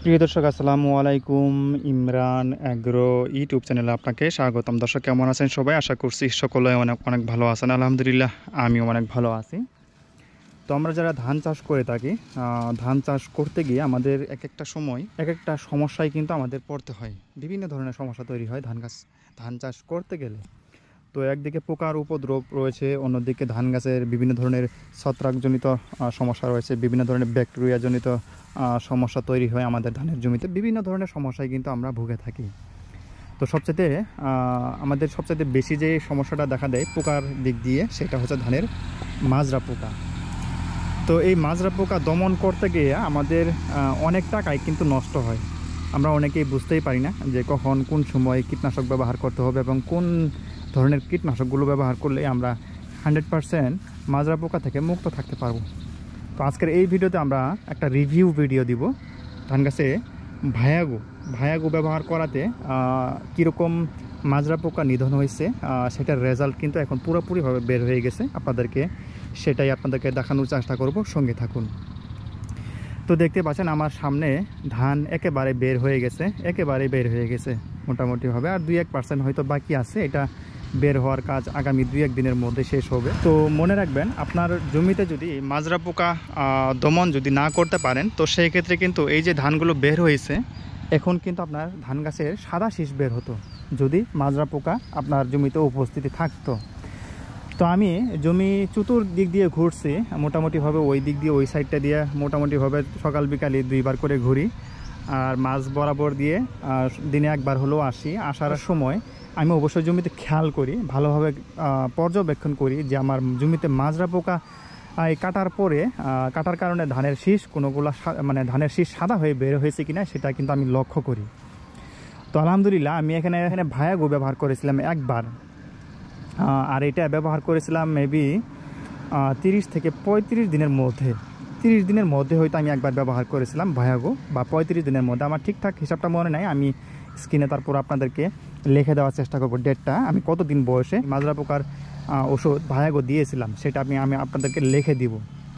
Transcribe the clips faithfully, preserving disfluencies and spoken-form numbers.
প্রিয় দর্শক আসসালামু আলাইকুম। ইমরান অ্যাগ্রো ইউটিউব চ্যানেলে আপনাকে স্বাগতম। দর্শক কেমন আছেন সবাই? আশা করছি সকলে অনেক অনেক ভালো আছেন। আলহামদুলিল্লাহ আমিও অনেক ভালো আছি। তো আমরা যারা ধান চাষ করে থাকি, ধান চাষ করতে গিয়ে আমাদের এক একটা সময় এক একটা সমস্যায় কিন্তু আমাদের পড়তে হয়। বিভিন্ন ধরনের সমস্যা তৈরি হয় ধান গাছ ধান চাষ করতে গেলে। তো একদিকে পোকার উপদ্রব রয়েছে, অন্যদিকে ধান গাছের বিভিন্ন ধরনের ছত্রাকজনিত সমস্যা রয়েছে, বিভিন্ন ধরনের ব্যাকটেরিয়াজনিত সমস্যা তৈরি হয় আমাদের ধানের জমিতে। বিভিন্ন ধরনের সমস্যায় কিন্তু আমরা ভুগে থাকি। তো সবচেয়ে আমাদের সবচেয়ে বেশি যে সমস্যাটা দেখা দেয় পোকার দিক দিয়ে, সেটা হচ্ছে ধানের মাজরা পোকা। তো এই মাজরা পোকা দমন করতে গিয়ে আমাদের অনেক টাকাই কিন্তু নষ্ট হয়। আমরা অনেকেই বুঝতেই পারি না যে কখন কোন সময় কীটনাশক ব্যবহার করতে হবে এবং কোন ধরনের কীটনাশকগুলো ব্যবহার করলে আমরা হান্ড্রেড পারসেন্ট মাজরা পোকা থেকে মুক্ত থাকতে পারবো। তো আজকের এই ভিডিওতে আমরা একটা রিভিউ ভিডিও দিব ধান গাছে ভায়াগো ভায়াগো ব্যবহার করাতে কীরকম মাজরা পোকা নিধন হয়েছে, সেটার রেজাল্ট কিন্তু এখন পুরোপুরিভাবে বের হয়ে গেছে। আপনাদেরকে সেটাই আপনাদেরকে দেখানোর চেষ্টা করব, সঙ্গে থাকুন। তো দেখতে পাচ্ছেন আমার সামনে ধান একেবারে বের হয়ে গেছে, একেবারে বের হয়ে গেছে মোটামুটিভাবে। আর দুই এক পার্সেন্ট হয়তো বাকি আছে, এটা বের হওয়ার কাজ আগামী দুই এক দিনের মধ্যে শেষ হবে। তো মনে রাখবেন, আপনার জমিতে যদি মাজরা পোকা দমন যদি না করতে পারেন, তো সেই ক্ষেত্রে কিন্তু এই যে ধানগুলো বের হয়েছে, এখন কিন্তু আপনার ধান গাছের সাদা শীষ বের হতো যদি মাজরা পোকা আপনার জমিতে উপস্থিতি থাকতো। তো আমি জমি চতুর্দিক দিয়ে ঘুরছি মোটামুটিভাবে, ওই দিক দিয়ে ওই সাইডটা দিয়ে মোটামুটিভাবে সকাল বিকালে দুইবার করে ঘুরি। আর মাছ বরাবর দিয়ে দিনে একবার হলেও আসি। আসার সময় আমি অবশ্যই জমিতে খেয়াল করি, ভালোভাবে পর্যবেক্ষণ করি যে আমার জমিতে মাজরা পোকা এই কাটার পরে কাটার কারণে ধানের শীষ কোনোগুলো মানে ধানের শীষ সাদা হয়ে বের হয়েছে কিনা, সেটা কিন্তু আমি লক্ষ্য করি। তো আলহামদুলিল্লাহ আমি এখানে এখানে ভায়াগো ব্যবহার করেছিলাম একবার, আর এটা ব্যবহার করেছিলাম মেবি তিরিশ থেকে পঁয়ত্রিশ দিনের মধ্যে তিরিশ দিনের মধ্যে হয়তো আমি একবার ব্যবহার করেছিলাম ভায়াগো, বা পঁয়ত্রিশ দিনের মধ্যে। আমার ঠিকঠাক হিসাবটা মনে নাই, আমি স্ক্রিনে তারপর আপনাদেরকে লিখে দেওয়ার চেষ্টা করব ডেটটা, আমি কতদিন বয়সে মাজরা পোকার ওষুধ ভায়াগো দিয়েছিলাম সেটা আমি আমি আপনাদেরকে লিখে দিব।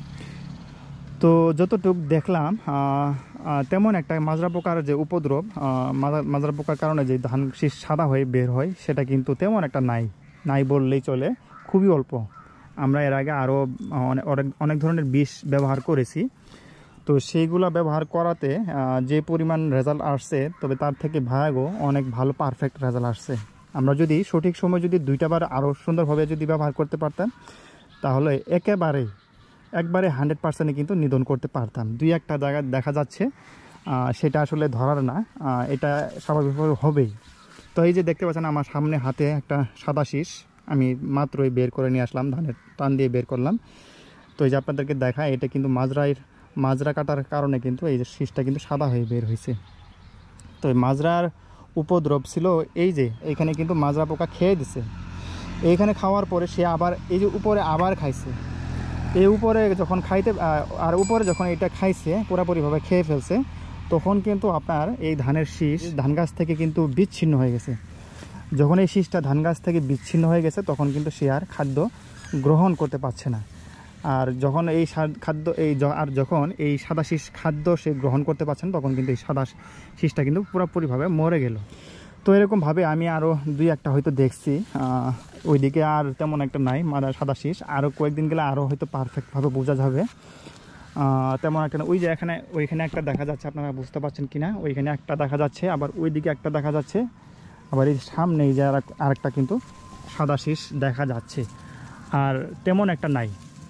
তো যতটুকু দেখলাম তেমন একটা মাজরা পোকার যে উপদ্রব, মাজরা পোকার কারণে যে ধান শীষ সাদা হয়ে বের হয়, সেটা কিন্তু তেমন একটা নাই নাই বললেই চলে, খুবই অল্প। আমরা এর আগে আরও অনেক অনেক ধরনের বিষ ব্যবহার করেছি, তো সেইগুলো ব্যবহার করাতে যে পরিমাণ রেজাল্ট আসছে, তবে তার থেকে ভায়াগো অনেক ভালো পারফেক্ট রেজাল্ট আসছে। আমরা যদি সঠিক সময় যদি দুইটা বার আরও সুন্দরভাবে যদি ব্যবহার করতে পারতাম, তাহলে একেবারে একবারে হান্ড্রেড পার্সেন্টে কিন্তু নিধন করতে পারতাম। দুই একটা জায়গায় দেখা যাচ্ছে সেটা আসলে ধরার না, এটা স্বাভাবিকভাবে হবেই। তো এই যে দেখতে পাচ্ছেন আমার সামনে হাতে একটা সাদা শীষ আমি মাত্রই বের করে নিয়ে আসলাম, ধানের টান দিয়ে বের করলাম। তো এই যে আপনাদেরকে দেখায়, এটা কিন্তু মাজরার মাজরা কাটার কারণে কিন্তু এই যে শীষটা কিন্তু সাদা হয়ে বের হয়েছে। তো এই মাজরার উপদ্রব ছিল এই যে এইখানে কিন্তু মাজরা পোকা খেয়ে দিছে, এইখানে খাওয়ার পরে সে আবার এই যে উপরে আবার খাইছে, এই উপরে যখন খাইতে আর উপরে যখন এটা খাইছে পুরোপুরিভাবে খেয়ে ফেলছে, তখন কিন্তু আপনার এই ধানের শীষ ধান গাছ থেকে কিন্তু বিচ্ছিন্ন হয়ে গেছে। যখন এই শীষটা ধান গাছ থেকে বিচ্ছিন্ন হয়ে গেছে, তখন কিন্তু সে আর খাদ্য গ্রহণ করতে পারছে না। আর যখন এই খাদ্য এই আর যখন এই সাদা শীষ খাদ্য সে গ্রহণ করতে পারছেন, তখন কিন্তু এই সাদা শীষটা কিন্তু পুরোপুরিভাবে মরে গেল। তো এরকমভাবে আমি আরও দুই একটা হয়তো দেখছি, ওইদিকে আর তেমন একটা নাই মানে সাদা শীষ। আরও কয়েকদিন গেলে আরও হয়তো পারফেক্টভাবে বোঝা যাবে, তেমন একটা না। ওই যে এখানে ওইখানে একটা দেখা যাচ্ছে, আপনারা বুঝতে পারছেন কি না, ওইখানে একটা দেখা যাচ্ছে, আবার ওইদিকে একটা দেখা যাচ্ছে, আবার এই সামনে এই যে আরেকটা কিন্তু সাদা শীষ দেখা যাচ্ছে, আর তেমন একটা নাই।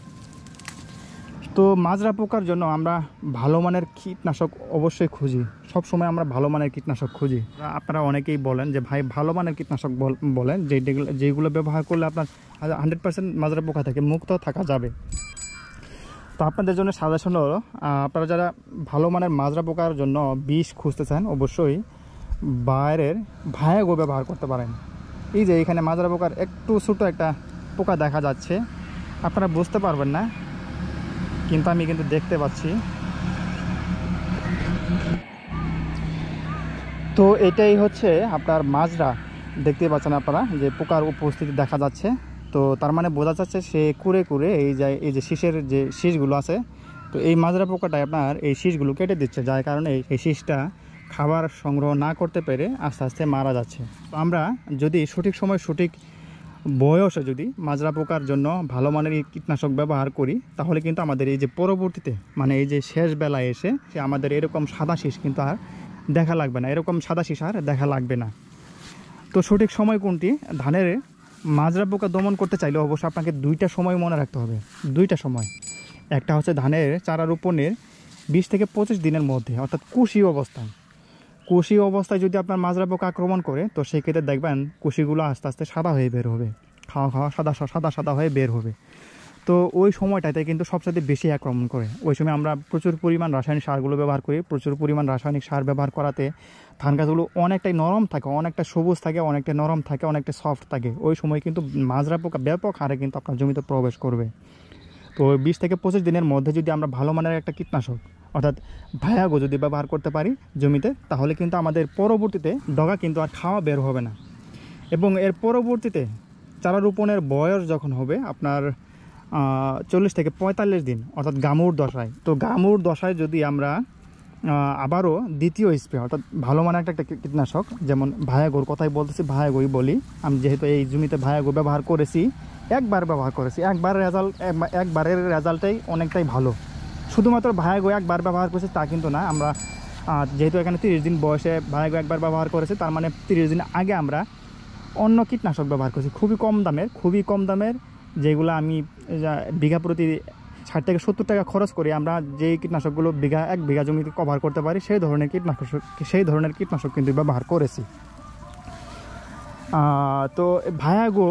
তো মাজরা পোকার জন্য আমরা ভালো মানের কীটনাশক অবশ্যই খুঁজি, সব সময় আমরা ভালো মানের কীটনাশক খুঁজি। আপনারা অনেকেই বলেন যে ভাই ভালো মানের কীটনাশক বলেন যে যেগুলো ব্যবহার করলে আপনার হান্ড্রেড পার্সেন্ট মাজরা পোকা থেকে মুক্ত থাকা যাবে। তো আপনাদের জন্য সাজেশন হলো, আপনারা যারা ভালো মানের মাজরা পোকার জন্য বিষ খুঁজতে চান, অবশ্যই বাইরের ভায়াগো ব্যবহার করতে পারেন। এই যে এখানে মাজরা পোকার একটু ছোটো একটা পোকা দেখা যাচ্ছে, আপনারা বুঝতে পারবেন না, কিন্তু আমি কিন্তু দেখতে পাচ্ছি। তো এটাই হচ্ছে আপনার মাজরা, দেখতে পাচ্ছেন আপনারা যে পোকার উপস্থিতি দেখা যাচ্ছে। তো তার মানে বোঝা যাচ্ছে সে কুড়ে কুড়ে এই যে এই যে শীষের যে শীষগুলো আছে, তো এই মাজরা পোকাটা আপনার এই শীষগুলো কেটে দিচ্ছে, যার কারণে এই শীষটা খাবার সংগ্রহ না করতে পেরে আস্তে আস্তে মারা যাচ্ছে। তো আমরা যদি সঠিক সময় সঠিক বয়সে যদি মাজরা পোকার জন্য ভালো মানের কীটনাশক ব্যবহার করি, তাহলে কিন্তু আমাদের এই যে পরবর্তীতে মানে এই যে শেষ বেলায় এসে সে আমাদের এরকম সাদা শীষ কিন্তু আর দেখা লাগবে না, এরকম সাদা শীষ আর দেখা লাগবে না। তো সঠিক সময় কোনটি? ধানের মাজরা পোকা দমন করতে চাইলে অবশ্যই আপনাকে দুইটা সময় মনে রাখতে হবে, দুইটা সময়। একটা হচ্ছে ধানের চারা রোপণের বিশ থেকে পঁচিশ দিনের মধ্যে, অর্থাৎ কুশি অবস্থায়। কুশি অবস্থায় যদি আপনার মাজরা পোকা আক্রমণ করে, তো সেক্ষেত্রে দেখবেন কুশিগুলো আস্তে আস্তে সাদা হয়ে বের হবে, খাওয়া খাওয়া সাদা সাদা সাদা হয়ে বের হবে। তো ওই সময়টাতে কিন্তু সবচেয়ে বেশি আক্রমণ করে। ওই সময় আমরা প্রচুর পরিমাণ রাসায়নিক সারগুলো ব্যবহার করি। প্রচুর পরিমাণ রাসায়নিক সার ব্যবহার করাতে ধান গাছগুলো অনেকটাই নরম থাকে, অনেকটা সবুজ থাকে, অনেকটা নরম থাকে, অনেকটা সফট থাকে। ওই সময় কিন্তু মাজরা পোকা ব্যাপক হারে কিন্তু আপনার জমিতে প্রবেশ করবে। তো বিশ থেকে পঁচিশ দিনের মধ্যে যদি আমরা ভালো মানের একটা কীটনাশক অর্থাৎ ভায়াগো যদি ব্যবহার করতে পারি জমিতে, তাহলে কিন্তু আমাদের পরবর্তীতে ডগা কিন্তু আর খাওয়া বের হবে না। এবং এর পরবর্তীতে চারা রোপণের বয়স যখন হবে আপনার চল্লিশ থেকে পঁয়তাল্লিশ দিন, অর্থাৎ গামুর দশায়, তো গামুর দশায় যদি আমরা আবারও দ্বিতীয় স্প্রে অর্থাৎ ভালো মানের একটা একটা কীটনাশক, যেমন ভায়াগোর কথাই বলতেছি, ভায়াগোই বলি আমি, যেহেতু এই জমিতে ভায়াগো ব্যবহার করেছি, একবার ব্যবহার করেছি, একবার রেজাল্ট একবারের রেজাল্টটাই অনেকটাই ভালো। শুধুমাত্র ভায়াগো একবার ব্যবহার করেছি তা কিন্তু না, আমরা যেহেতু এখানে তিরিশ দিন বয়সে ভায়াগো একবার ব্যবহার করেছি, তার মানে তিরিশ দিন আগে আমরা অন্য কীটনাশক ব্যবহার করেছি খুবই কম দামের, খুবই কম দামের, যেগুলো আমি বিঘা প্রতি ষাট থেকে সত্তর টাকা খরচ করি আমরা যেই কীটনাশকগুলো বিঘা এক বিঘা জমিতে কভার করতে পারি, সেই ধরনের কীটনাশক সেই ধরনের কীটনাশক কিন্তু ব্যবহার করেছি। তো ভায়াগো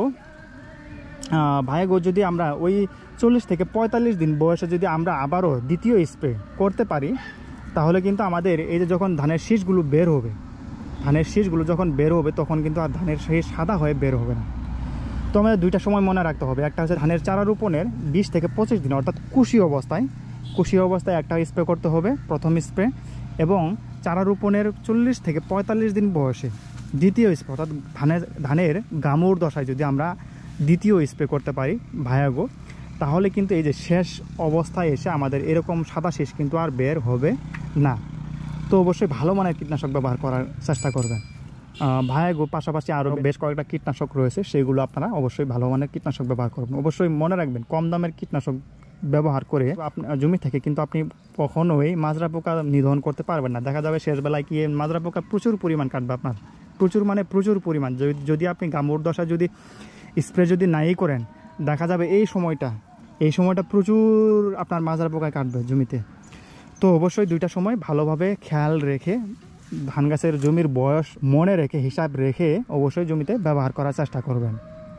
ভায়াগো যদি আমরা ওই চল্লিশ থেকে পঁয়তাল্লিশ দিন বয়সে যদি আমরা আবারও দ্বিতীয় স্প্রে করতে পারি, তাহলে কিন্তু আমাদের এই যে যখন ধানের শীষগুলো বের হবে, ধানের শীষগুলো যখন বের হবে তখন কিন্তু আর ধানের শীষ সাদা হয়ে বের হবে না। তো আমাদের দুইটা সময় মনে রাখতে হবে। একটা হচ্ছে ধানের চারা রোপণের বিশ থেকে পঁচিশ দিন অর্থাৎ কুশি অবস্থায়, কুশি অবস্থায় একটা স্প্রে করতে হবে প্রথম স্প্রে, এবং চারা রোপণের চল্লিশ থেকে পঁয়তাল্লিশ দিন বয়সে দ্বিতীয় স্প্রে অর্থাৎ ধানের ধানের গামুর দশায় যদি আমরা দ্বিতীয় স্প্রে করতে পারি ভায়াগো, তাহলে কিন্তু এই যে শেষ অবস্থায় এসে আমাদের এরকম সাদা শীষ কিন্তু আর বের হবে না। তো অবশ্যই ভালো মানের কীটনাশক ব্যবহার করার চেষ্টা করবেন। ভায়াগো পাশাপাশি আরও বেশ কয়েকটা কীটনাশক রয়েছে, সেগুলো আপনারা অবশ্যই ভালো মানের কীটনাশক ব্যবহার করবেন। অবশ্যই মনে রাখবেন, কম দামের কীটনাশক ব্যবহার করে আপনার জমি থেকে কিন্তু আপনি কখনোই মাজরা পোকা নিধন করতে পারবেন না। দেখা যাবে শেষবেলায় কি মাজরা পোকা প্রচুর পরিমাণ কাটবে আপনার, প্রচুর মানে প্রচুর পরিমাণ। যদি আপনি গামুর দশা যদি স্প্রে যদি নাই করেন, দেখা যাবে এই সময়টা এই সময়টা প্রচুর আপনার মাজরা পোকায় কাটবে জমিতে। তো অবশ্যই দুইটা সময় ভালোভাবে খেয়াল রেখে, ধান গাছের জমির বয়স মনে রেখে, হিসাব রেখে অবশ্যই জমিতে ব্যবহার করার চেষ্টা করবেন।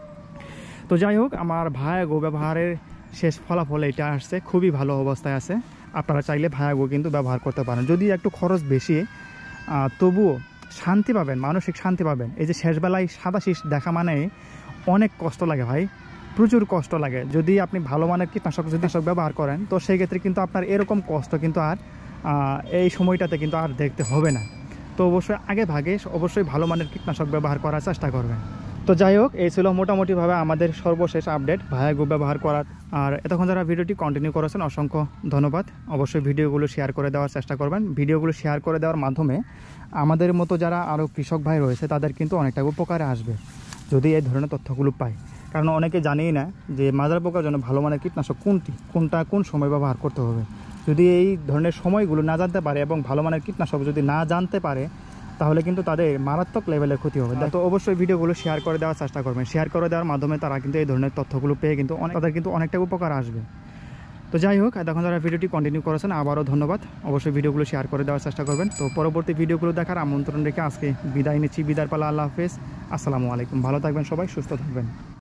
তো যাই হোক, আমার ভায়াগো ব্যবহারের শেষ ফলাফল এটা আসছে, খুবই ভালো অবস্থায় আছে। আপনারা চাইলে ভায়াগো কিন্তু ব্যবহার করতে পারেন, যদি একটু খরচ বেশি, তবুও শান্তি পাবেন, মানসিক শান্তি পাবেন। এই যে শেষবেলায় সাদা শীষ দেখা মানে অনেক কষ্ট লাগে ভাই, প্রচুর কষ্ট লাগে। যদি আপনি ভালো মানের কীটনাশক যদি ব্যবহার করেন, তো সেই ক্ষেত্রে কিন্তু আপনার এরকম কষ্ট কিন্তু আর এই সময়টাতে কিন্তু আর দেখতে হবে না। তো অবশ্যই আগে ভাগে অবশ্যই ভালো মানের কীটনাশক ব্যবহার করার চেষ্টা করবেন। তো যাই হোক, এই ছিল মোটামুটিভাবে আমাদের সর্বশেষ আপডেট ভায়াগো ব্যবহার করার। আর এতক্ষণ যারা ভিডিওটি কন্টিনিউ করেছেন অসংখ্য ধন্যবাদ। অবশ্যই ভিডিওগুলো শেয়ার করে দেওয়ার চেষ্টা করবেন। ভিডিওগুলো শেয়ার করে দেওয়ার মাধ্যমে আমাদের মতো যারা আরও কৃষক ভাই রয়েছে তাদের কিন্তু অনেকটা উপকারে আসবে যদি এই ধরনের তথ্যগুলো পায়। কারণ অনেকে জানেই না যে মাজরা পোকার জন্য ভালো মানের কীটনাশক কোনটি, কোনটা কোন সময় ব্যবহার করতে হবে। যদি এই ধরনের সময়গুলো না জানতে পারে এবং ভালো মানের কীটনাশক যদি না জানতে পারে, তাহলে কিন্তু তাদের মারাত্মক লেভেলের ক্ষতি হবে। তো অবশ্যই ভিডিওগুলো শেয়ার করে দেওয়ার চেষ্টা করবেন। শেয়ার করে দেওয়ার মাধ্যমে তারা কিন্তু এই ধরনের তথ্যগুলো পেয়ে কিন্তু অনেক তাদের কিন্তু অনেকটা উপকার আসবে। তো যাই হোক, এখন যারা ভিডিওটি কন্টিনিউ করেছেন আবারও ধন্যবাদ। অবশ্যই ভিডিওগুলো শেয়ার করে দেওয়ার চেষ্টা করবেন। তো পরবর্তী ভিডিওগুলো দেখার আমন্ত্রণ রেখে আজকে বিদায় নিচ্ছি। বিদায় পালা, আল্লাহ হাফেজ, আসসালামু আলাইকুম। ভালো থাকবেন সবাই, সুস্থ থাকবেন।